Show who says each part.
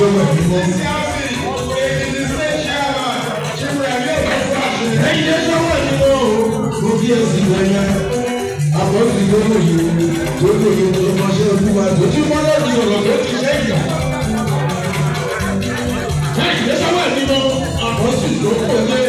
Speaker 1: sọ́wọ́ ẹ̀mí mọ́. Ẹ̀yin lè sọ́wọ́ ẹ̀mí mọ́ o. Mo kí ẹ sì wẹ̀yẹ. Àpọ̀sí lóko yìí lóko yìí tó máa ṣe ojú wa tó tí wọ́n lọ́ọ́ di ọ̀rọ̀ tó ti ṣe ìyà. Ẹ̀yin lè sọ́wọ́ ẹ̀mí mọ́. Àpọ̀sí lóko yìí.